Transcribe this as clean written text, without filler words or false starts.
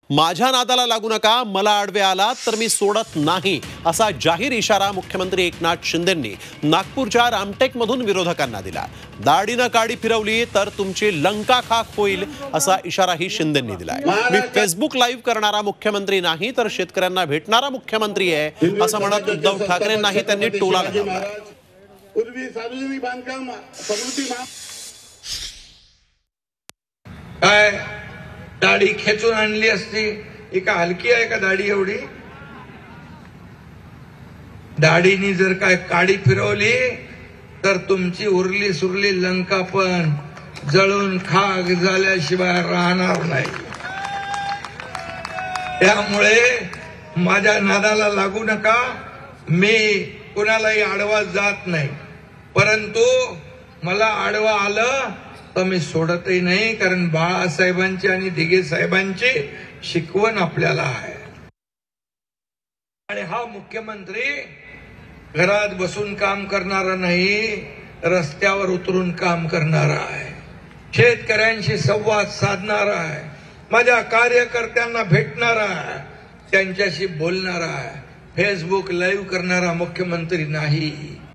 माझ्या नादाला लागू नका, मला आडवे आला तर मी सोडत नाही, असा जाहीर इशारा मुख्यमंत्री एकनाथ शिंदेंनी नागपूरच्या रामटेकमधून विरोधकांना दिला। दाढीनं काडी फिरवली तर तुमची लंका खाक होईल, असा इशाराही शिंदेंनी दिलाय। मी फेसबुक लाईव्ह करणारा मुख्यमंत्री नाही तर शेतकऱ्यांना भेटणारा मुख्यमंत्री आहे, असं म्हणत उद्धव ठाकरेंनाही त्यांनी टोला लगावला। पूर्वी सार्वजनिक बांधकाम समृद्धी दाढी खेचून आणली असती, ही का हलकी आहे का दाढी एवढी? दाढीनी जर काय काडी फिरवली तर तुमची उरली सुरली लंका पण जळून खाक झाल्याशिवाय राहणार नाही। त्यामुळे माझ्या नादाला लागू नका, मी कुणालाही आडवा जात नाही, परंतु मला आडवा आलं तर मी सोडतही नाही, कारण बाळासाहेबांची आणि दिघे साहेबांची शिकवण आपल्याला आहे। आणि हा मुख्यमंत्री घरात बसून काम करणारा नाही, रस्त्यावर उतरून काम करणारा आहे, शेतकऱ्यांशी संवाद साधणारा आहे, माझ्या कार्यकर्त्यांना भेटणारा आहे, त्यांच्याशी बोलणारा आहे, फेसबुक लाईव्ह करणारा मुख्यमंत्री नाही।